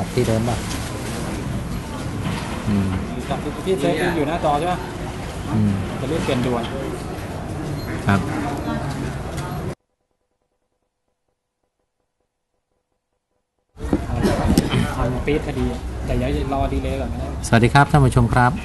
ลับที่เดิมป่ะกับที่เซฟอยู่หน้าจอใช่ไหมจะเลื่อนเปลี่ยนด่วนครับทันปี๊ดพอดีแต่อย่ารอดีเลยก่อนนะสวัสดีครับท่านผู้ชมครับ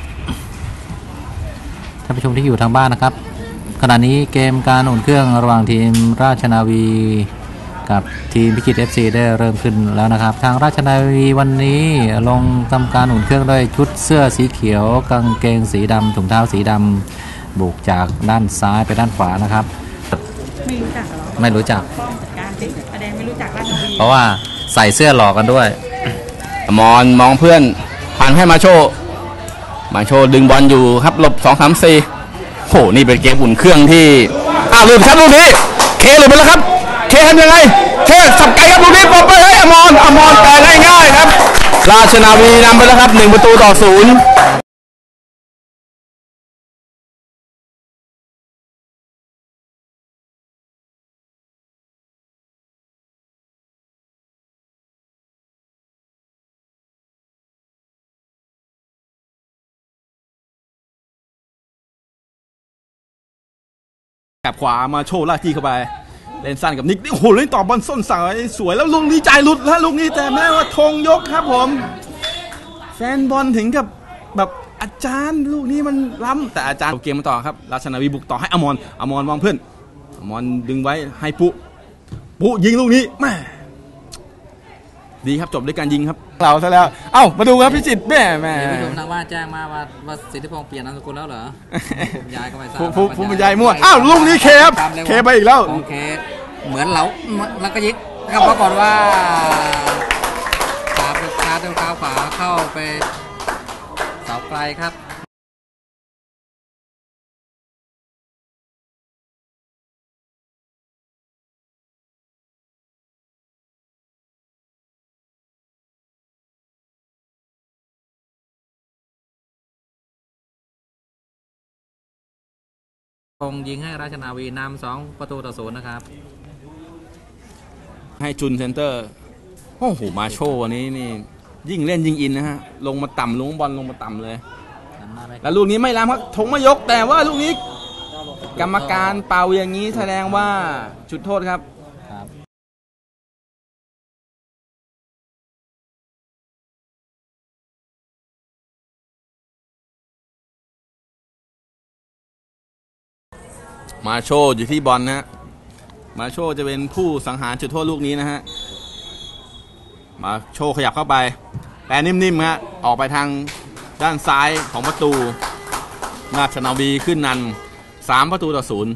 ท่านผู้ชมที่อยู่ทางบ้านนะครับขณะนี้เกมการอุ่นเครื่องระหว่างทีมราชนาวีกับทีมพิจิตร FC ได้เริ่มขึ้นแล้วนะครับทางราชนาวีวันนี้ลงทำการอุ่นเครื่องด้วยชุดเสื้อสีเขียวกางเกงสีดำถุงเท้าสีดำบุกจากด้านซ้ายไปด้านขวานะครับไม่รู้จักหรอไม่รู้จักป้องจัดการสิประเด็นไม่รู้จักราชนาวีเพราะว่าใส่เสื้อหลอกกันด้วยมองเพื่อนผ่านให้มาโชดึงบอลอยู่ครับหลบ 2-3-4โหนี่เป็นเกมอุ่นเครื่องที่หลุดครับลูกนี้เคหลุดไปแล้วครับเคทำยังไงเคสับไกลครับลูกนี้ปลดไปให้อมรแต่ง่ายๆครับราชนาวีนำไปแล้วครับ1-0กับขวามาโชว์ลากที่เข้าไปเล่นสั้นกับนิกโอ้โหเล่นต่อบอลส้นสายสวยแล้วลูกนี้ใจหลุดแล้วลูกนี้แต่แม้ว่าธงยกครับผมแฟนบอลถึงกับแบบอาจารย์ลูกนี้มันล้ำแต่อาจารย์เกมมาต่อครับราชนาวีบุกต่อให้อมรมองเพื่อนอมรดึงไว้ให้ปุยิงลูกนี้แม่ดีครับจบด้วยการยิงครับเราซะแล้วมาดูครับพิจิตรแม่ผู้ชมทางบ้านแจ้งมาว่าสิทธิพงษ์เปลี่ยนนามสกุลแล้วเหรอผมย้ายก็ไม่ทราบผู้บรรยายมั่วลูกนี้เคไปอีกแล้วโอเคเหมือนเราแล้วก็ยิงก็ปรากฏว่าขาเป็นขาเท้าขวาเข้าไปเสาไกลครับคงยิงให้ราชนาวีนำ2-0นะครับให้จุนเซนเตอร์โอ้โหมาโชว์วันนี้นี่ยิ่งเล่นยิ่งอินนะฮะลงมาต่ำลงบอลลงมาต่ำเลยแล้วลูกนี้ไม่ล้ำครับถงไม่ยกแต่ว่าลูกนี้กรรมการเป่าอย่างนี้แสดงว่าจุดโทษครับมาโชอยู่ที่บอลนะฮะมาโชจะเป็นผู้สังหารจุดโทษลูกนี้นะฮะมาโชขยับเข้าไปแปรนิ่มๆฮะออกไปทางด้านซ้ายของประตูราชนาวีขึ้นนำ3-0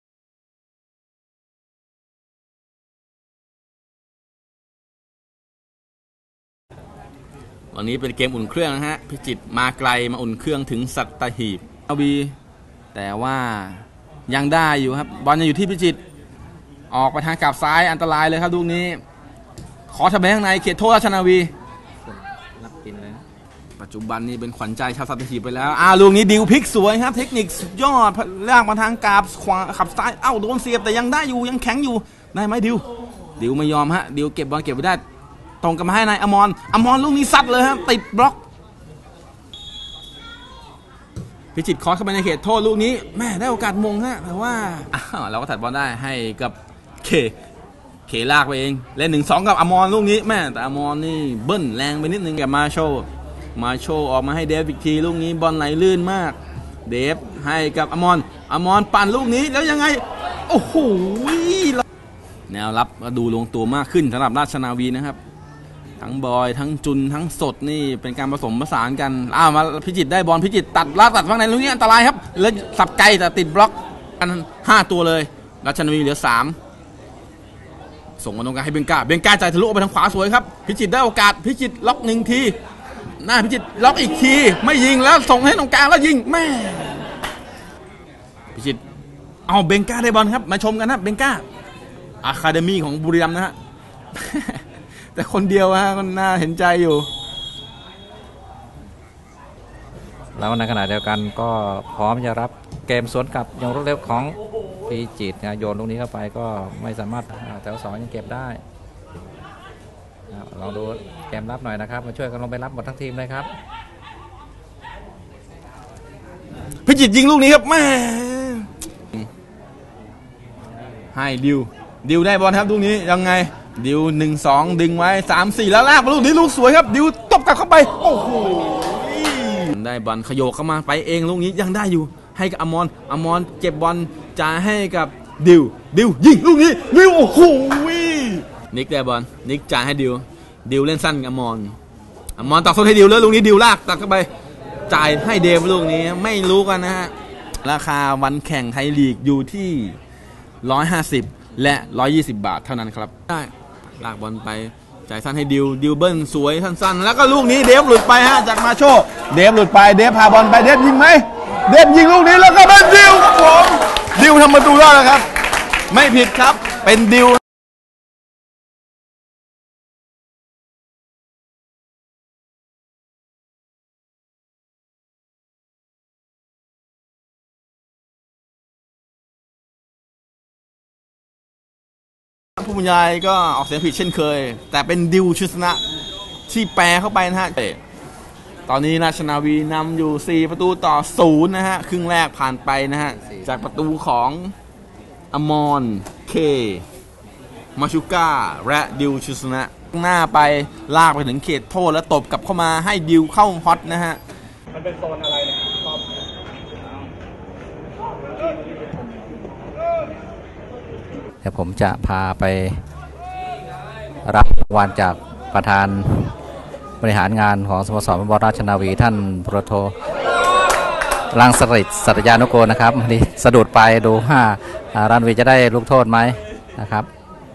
วันนี้เป็นเกมอุ่นเครื่องนะฮะพิจิตรมาไกลมาอุ่นเครื่องถึงสัตหีบนาวีแต่ว่ายังได้อยู่ครับบอลยังอยู่ที่พิจิตรออกไปทางกลับซ้ายอันตรายเลยครับลูกนี้ขอทะเบียนข้างในเขตโทษราชนาวีรับกินเลยปัจจุบันนี้เป็นขวัญใจชาวสัตหีบไปแล้วลูกนี้ดิวพลิกสวยครับเทคนิคสุดยอดลากมาทางกลับขวาขับซ้ายโดนเสียบแต่ยังได้อยู่ยังแข็งอยู่ได้ไหมดิวไม่ยอมฮะดิวเก็บบอลเก็บไว้ได้ตรงกับมาให้นายอมรลูกนี้ซัดเลยครับติดบล็อกพิจิตรคอสเข้าไปในเขตโทษลูกนี้แม่ได้โอกาสมงฮะแต่ว่าเราก็ถัดบอลได้ให้กับเคลากไปเองเล่น 1-2 กับอมรลูกนี้แม่แต่อมรนี่เบิ้ลแรงไปนิดนึงกับมาโชออกมาให้เดฟอีกทีลูกนี้บอลไหลลื่นมากเดฟให้กับอมรปั่นลูกนี้แล้วยังไงโอ้โหแนวรับดูลงตัวมากขึ้นสำหรับราชนาวีนะครับทั้งบอยทั้งจุนทั้งสดนี่เป็นการผสมผสานกันมาพิจิตรได้บอลพิจิตรตัดข้างในลูกนี้อันตรายครับแล้วสับไกลแต่ติดบล็อกกัน5ตัวเลยราชนาวีเหลือ3ส่งมาตรงกลางให้เบงกาจ่ายทะลุออกไปทางขวาสวยครับพิจิตรได้โอกาสพิจิตรล็อก1ทีหน้าพิจิตรล็อกอีกทีไม่ยิงแล้วส่งให้ตรงกลางแล้วยิงแม่พิจิตรเบงกาได้บอลครับมาชมกันนะเบงกาอะคาเดมี่ของบุรีรัมย์นะฮะแต่คนเดียวฮะมันน่าเห็นใจอยู่แล้วในขณะเดียวกันก็พร้อมจะรับเกมสวนกลับอย่างรวดเร็วของพิจิตรโยนตรงนี้เข้าไปก็ไม่สามารถแถว2ยังเก็บได้ลองดูเกมรับหน่อยนะครับมาช่วยกันลงไปรับหมดทั้งทีมเลยครับพิจิตรยิงลูกนี้ครับแม่ให้ดิวได้บอลครับลูกนี้ยังไงดิว1-2ดึงไว้3-4แล้วลากมาลูกนี้ลูกสวยครับดิวตบกลับเข้าไปโอ้โหได้บอลขยโยกเข้ามาไปเองลูกนี้ยังได้อยู่ให้กับอมรเก็บบอลจ่ายให้กับดิวยิงลูกนี้ดิวโอ้โหนิกได้บอลนิกจ่ายให้ดิวเล่นสั้นกับอมรตัดส้นให้ดิวแล้วลูกนี้ดิวลากตัดเข้าไปจ่ายให้เดฟลูกนี้ไม่รู้กันนะฮะราคาวันแข่งไทยลีกอยู่ที่150และ120 บาทเท่านั้นครับได้ลากบอลไปจ่ายสั้นให้ดิวเบิ้ลสวยสั้นๆแล้วก็ลูกนี้เดฟหลุดไปฮะจากมาโชเดฟหลุดไปเดฟพาบอลไปเดฟยิงไหมเดฟยิงลูกนี้แล้วก็เป็นดิวครับผมดิวทำประตูได้แล้วครับไม่ผิดครับเป็นดิวผู้บรรยายก็ออกเสียงผิดเช่นเคยแต่เป็นดิวชุสนะที่แปลเข้าไปนะฮะตอนนี้ราชนาวีนำอยู่4 ประตูต่อ 0นะฮะครึ่งแรกผ่านไปนะฮะจากประตูของอมรเคมาชูก้าและดิวชุสนะหน้าไปลากไปถึงเขตโทษแล้วตบกลับเข้ามาให้ดิวเข้าฮอตนะฮะมันเป็นโซนอะไรเนี่ยเดี๋ยวผมจะพาไปรับรางวัลจากประธานบริหารงานของสโมสรฟุตบอลราชนาวีท่านพลโทรังสฤษดิ์สัตยานุกูลนะครับนี่สะดุดไปดูรันวีจะได้ลูกโทษไหมนะครับ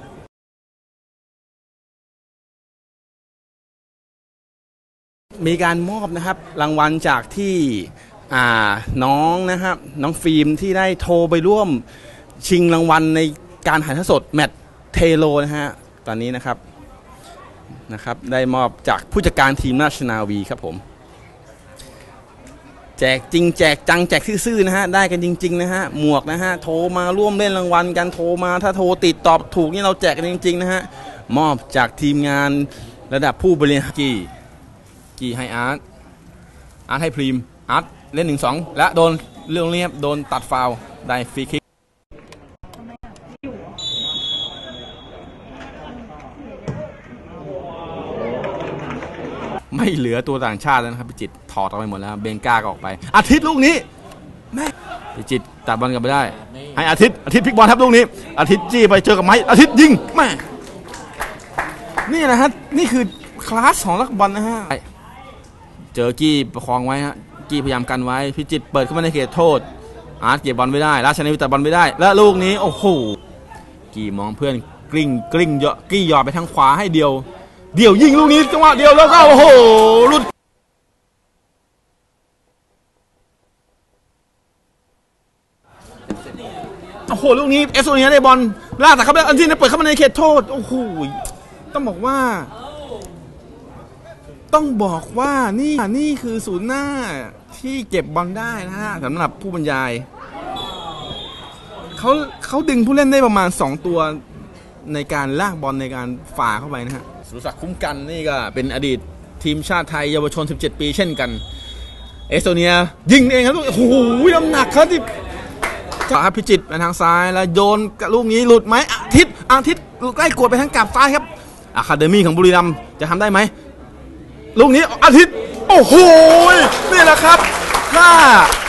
มีการมอบนะครับรางวัลจากที่น้องนะครับน้องฟิล์มที่ได้โทรไปร่วมชิงรางวัลในการถ่ายทอดสดแมตช์เทโลนะฮะตอนนี้นะครับได้มอบจากผู้จัดการทีมราชนาวีครับผมแจกจริงแจกจังแจกซื่อๆนะฮะได้กันจริงๆนะฮะหมวกนะฮะโทรมาร่วมเล่นรางวัลกันโทรมาถ้าโทรติดตอบถูกนี่เราแจกกันจริงๆนะฮะมอบจากทีมงานระดับผู้บริหารกี่ให้อาร์ตให้พรีมอาร์ตเล่น 1-2 และโดนเรื่องเรียบโดนตัดฟาวล์ได้ฟรีคิกไม่เหลือตัวต่างชาติแล้วนะครับพิจิตรถอดออกไปหมดแล้วเบงก้าก็ออกไปอาทิตย์ลูกนี้แม่พิจิตรตัดบอลกลับไปได้ให้อาทิตย์พลิกบอลครับลูกนี้อาทิตย์จี้ไปเจอกับไม้อาทิตย์ยิงแม่นี่นะฮะนี่คือคลาสของนักบอลนะฮะเจอกี้ประคองไว้ฮะกี้พยายามกันไว้พิจิตรเปิดเข้ามาในเขตโทษอาร์ตเก็บบอลไม่ได้ราชนาวีตัดบอลไม่ได้และลูกนี้โอ้โหกี้มองเพื่อนกลิ้งเยอะกี้หยอดไปทางขวาให้เดียวยิงลูกนี้จังหวะเดียวแล้วก็โอ้โหลุดโอ้โหลูกนี้เอสโซเนียได้บอลลากแต่เขาได้อันที่เปิดเข้ามาในเขตโทษโอ้โหต้องบอกว่านี่คือศูนย์หน้าที่เก็บบอลได้นะฮะสำหรับผู้บรรยายเขาดึงผู้เล่นได้ประมาณ2 ตัวในการลากบอลในการฝ่าเข้าไปนะฮะสุรศักดิ์คุ้มกันนี่ก็เป็นอดีตทีมชาติไทยเยาวชน17 ปีเช่นกันเอสโตเนียยิงเองครับโอ้โหน้ำหนักครับที่ครับพิจิตรไปทางซ้ายแล้วโยนลูกนี้หลุดไหมอาทิตย์ใกล้กดไปทางกลับซ้ายครับอะคาเดมี่ของบุรีรัมย์จะทำได้ไหมลูกนี้อาทิตย์โอ้โหนี่แหละครับถ้า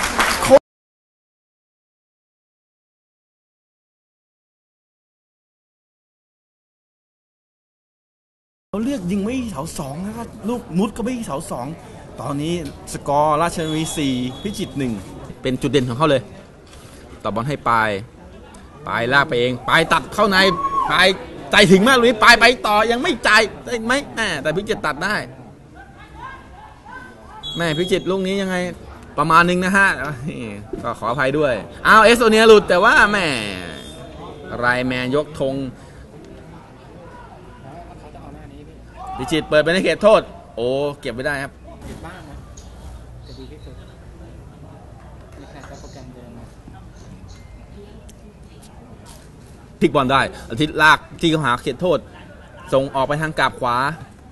เขาเลือกยิงไม่เสา2นะครับลูกมุดก็ไม่เสา2ตอนนี้สกอร์ราชนาวี4พิจิตร1เป็นจุดเด่นของเขาเลยต่อบอลให้ปลายลากไปเองปลายตัดเข้าในปลายใจถึงมากลูกนี้ปลายไปต่อยังไม่จ่ายได้ไหมแต่พิจิตรตัดได้แม่พิจิตรลูกนี้ยังไงประมาณนึงนะฮะก็ขออภัยด้วยเอสโตเนียหลุดแต่ว่าแม่ไรแมนยกธงพิจิตรเปิดไปในเขตโทษโอ้เก็บไม่ได้ครับเก็บบ้างนะจะดีที่สุดไม่ใช่โปรแกรมเดิมพลิกบอลได้อาทิตย์ลากที่เขาหาเขตโทษส่งออกไปทางกาบขวา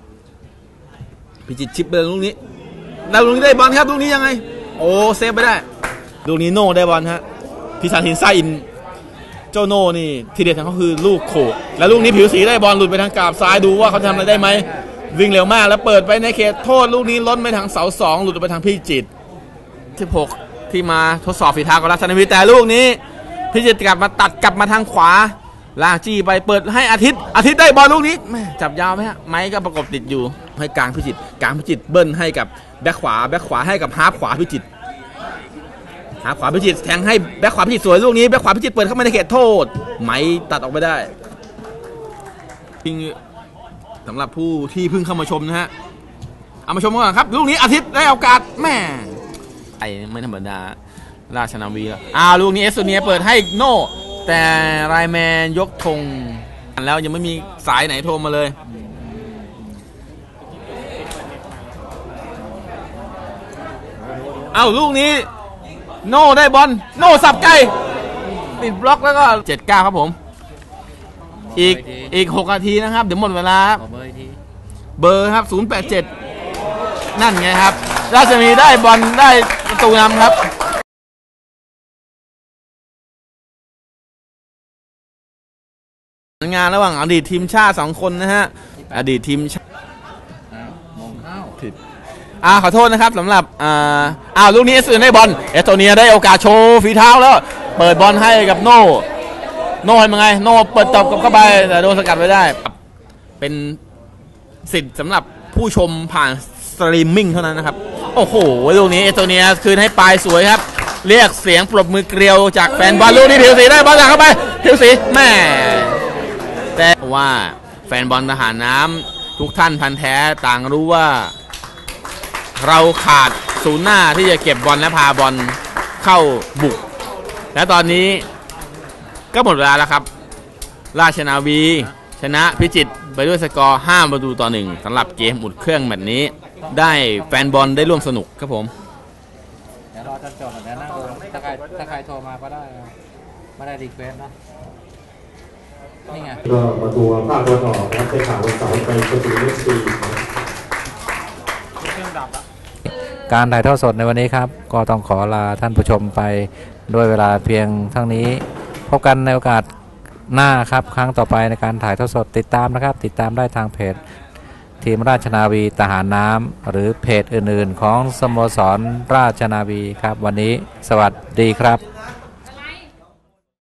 พิจิตรชิปเลยลูกนี้แล้วลูกนี้ได้บอลครับลูกนี้ยังไงโอ้เซฟไปได้ลูกนี้โน่ได้บอลฮะพิสันหินไซอินเจ้าโน่นี่ทีเด็ดของเขาคือลูกโขกแล้วลูกนี้ผิวสีได้บอลหลุดไปทางกาบซ้ายดูว่าเขาทำอะไรได้ไหมวิ่งเร็วมากแล้วเปิดไปในเขตโทษลูกนี้ล้นไปทางเสา2หลุดไปทางพิจิตร16ที่มาทดสอบฝีเท้าของราชนาวีแต่ลูกนี้พิจิตรกลับมาตัดกลับมาทางขวาลากจี้ไปเปิดให้อาทิตย์ได้บอลลูกนี้แม่จับยาวไหมฮะไม้ก็ประกบติดอยู่ให้กลางพิจิตรเบิ้ลให้กับแบ็คขวาให้กับฮาร์ฟขวาพิจิตรฮาร์ฟขวาพิจิตรแทงให้แบ็คขวาพิจิตรสวยลูกนี้แบ็คขวาพิจิตรเปิดเข้ามาในเขตโทษไม้ตัดออกไปได้จริงสำหรับผู้ที่เพิ่งเข้ามาชมนะฮะเอามาชมก่อนครับลูกนี้อาทิตย์ได้โอกาสแม่ไอ้ไม่ธรรมดาราชนาวีแล้วลูกนี้เอสโตเนียเปิดให้โน่แต่ไรแมนยกธงแล้วยังไม่มีสายไหนโทรมาเลยลูกนี้โน่ได้บอลโน่สับไกลติดบล็อกแล้วก็7-9ครับผมอีก6 นาทีนะครับเดี๋ยวหมดเวลาเบอร์ครับ087นั่นไงครับราชนาวีได้บอลได้ประตูนำครับงานระหว่างอดีตทีมชาติ2 คนนะฮะอดีตทีมชาติผิดขอโทษนะครับสำหรับลูกนี้เอสโตเนียได้บอลเอสโตเนียได้โอกาสโชว์ฝีเท้าแล้วเปิดบอลให้กับโน่ทำยังไงโน่เปิดตบเข้าไปแต่โดนสกัดไว้ได้เป็นสิทธิ์สำหรับผู้ชมผ่านสตรีมมิ่งเท่านั้นนะครับโอ้โหลูกนี้เอสโตเนียคืนให้ปลายสวยครับเรียกเสียงปรบมือเกลียวจากแฟนบอลลูกนี้ผิวสีได้บอลจากเข้าไปผิวสีแม่แต่ว่าแฟนบอลทหารน้ำทุกท่านพันแท้ต่างรู้ว่าเราขาดศูนย์หน้าที่จะเก็บบอลและพาบอลเข้าบุกและตอนนี้ก็หมดเวลาแล้วครับราชนาวีชนะพิจิตรไปด้วยสกอร์5-1สำหรับเกมอุ่นเครื่องแบบนี้ได้แฟนบอลได้ร่วมสนุกครับผมเดี๋ยวรอจนจบเดี๋ยวนั่งดูถ้าใครโทรมาก็ได้ไม่ได้รีเควสนะนี่ไงก็ประตูภาคตะวันออกและไปข่าววันเสาร์ไปประตูเลสซีการถ่ายทอดสดในวันนี้ครับก็ต้องขอลาท่านผู้ชมไปด้วยเวลาเพียงเท่านี้พบกันในโอกาสหน้าครับครั้งต่อไปในการถ่ายทอดสดติดตามนะครับติดตามได้ทางเพจทีมราชนาวีทหารน้ำหรือเพจอื่นๆของสโมสรราชนาวีครับวันนี้สวัสดีครับ